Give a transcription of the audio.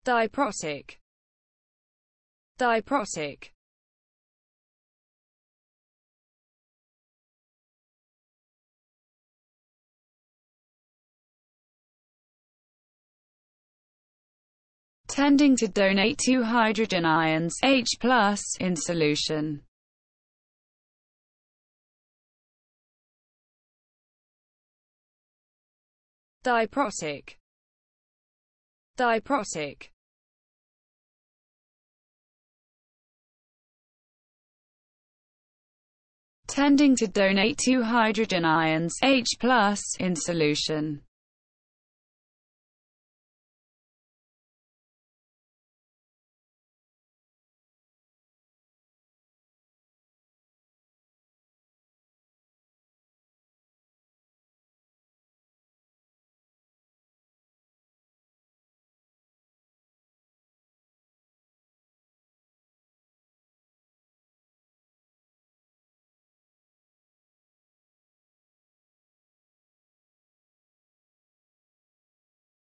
Diprotic. Diprotic. Tending to donate 2 hydrogen ions, H+, in solution. Diprotic. Diprotic. Tending to donate 2 hydrogen ions, H+, in solution.